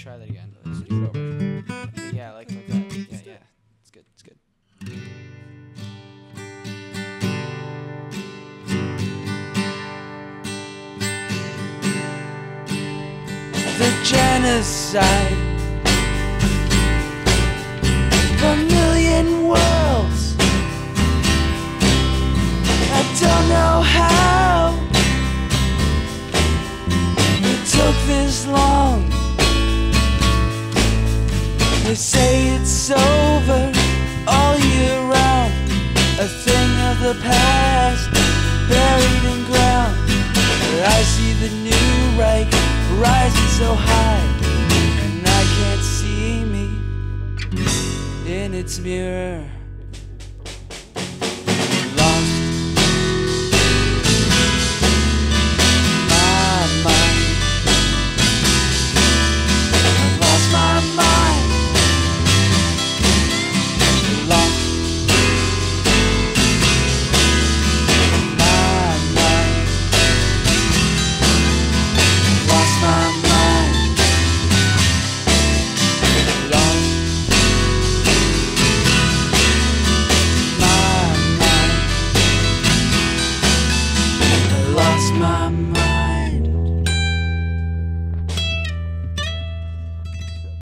try that again. Let's do it over. Okay, yeah, like that. Yeah, yeah. It's good. It's good. The genocide, a million worlds. I don't know how it took this long. They say it's over all year round, a thing of the past, buried in ground. But I see the new Reich rising so high, and I can't see me in its mirror. Lost my mind. I've lost my mind. Lost my mind. Lost my mind. Lost my mind. I lost my mind.